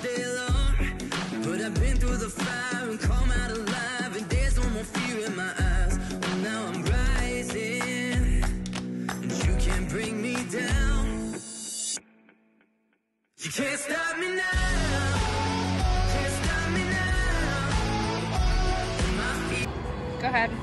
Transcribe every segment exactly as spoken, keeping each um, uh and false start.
day long, but I've been through the fire and come out alive, and there's no more fear in my eyes. Oh, now I'm rising, and you can't bring me down. You can't stop me now. Can't stop me now. My feet. Go ahead.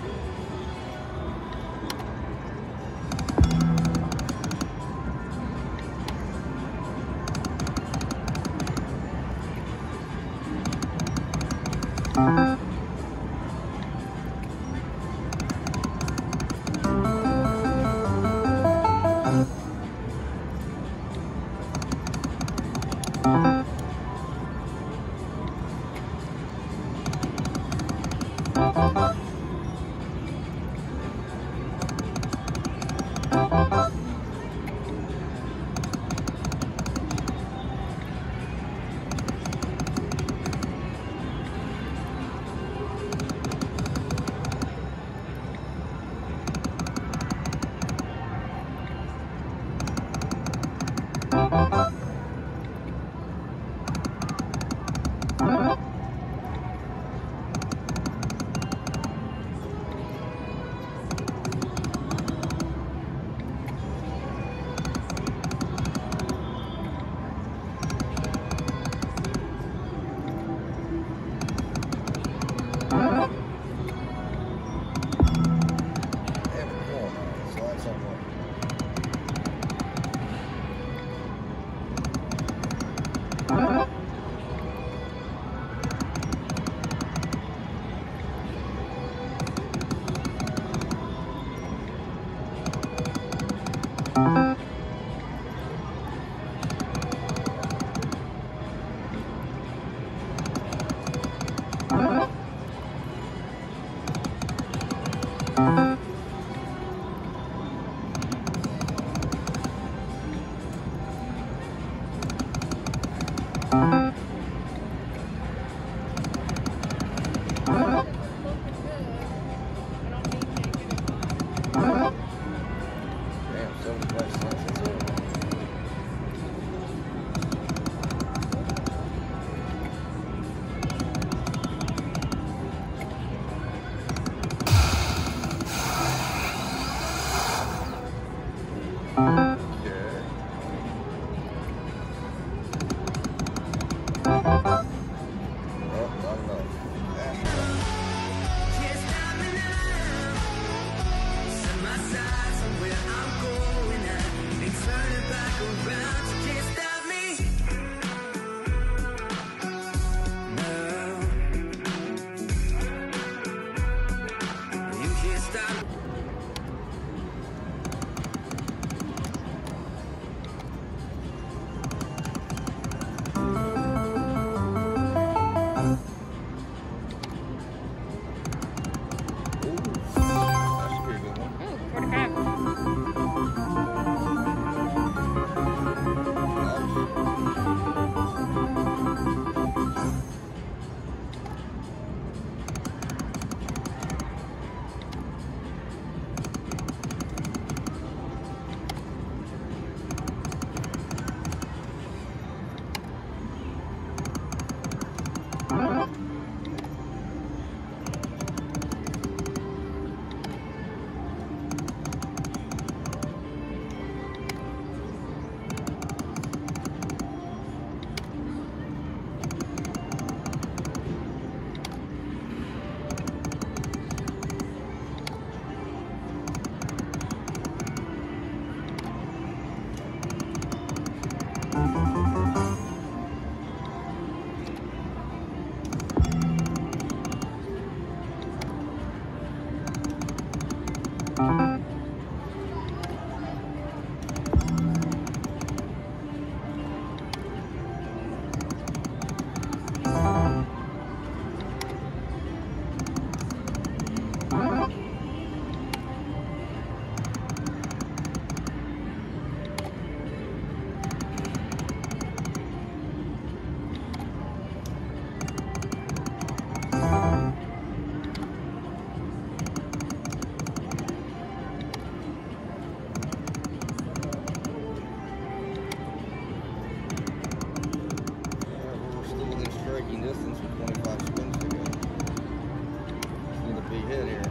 distance with twenty-five spins to go. Need a big hit here.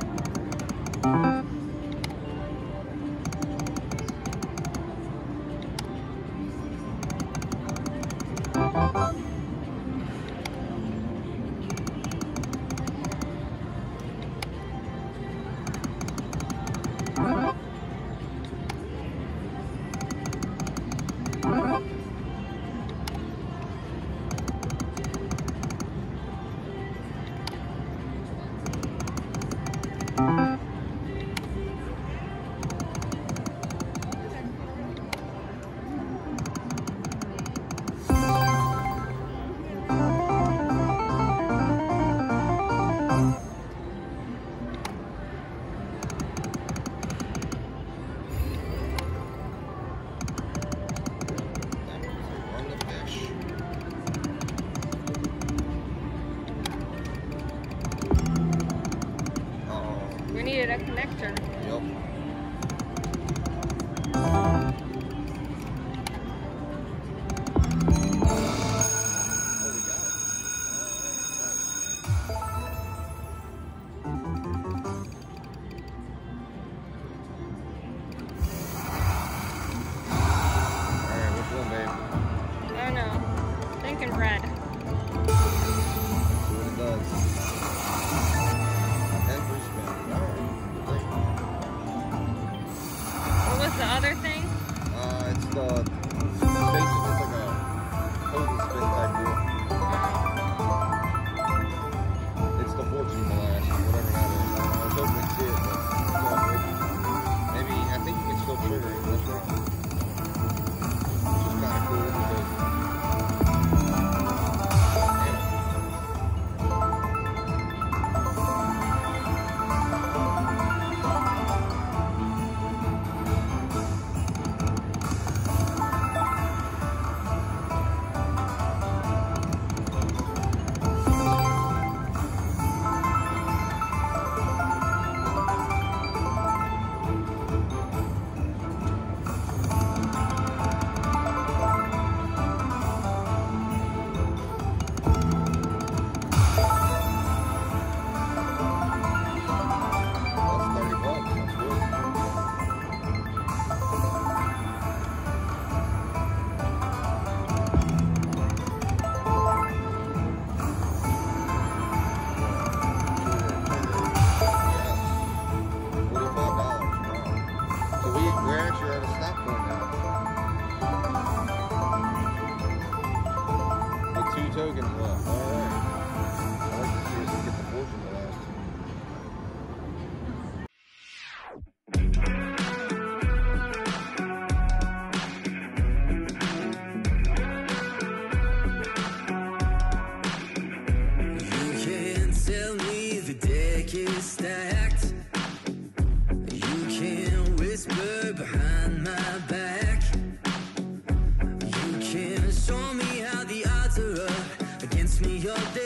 We needed a connector. Yep. Oh no, thinking red. See what it does. And free spin. Alright. What was the other thing? Uh, it's the, it's basically like a total spin type deal. It's the fortune blast, whatever that is. I was hoping to see it, but it's all broken. Maybe, I think you can still trigger it, that's right. Which is kind of cool because tokens left. Alright. I like to see us get the fortune blast. You can't tell me the deck is stacked. You can't whisper behind my back. You can't show me how the odds are up against me all day.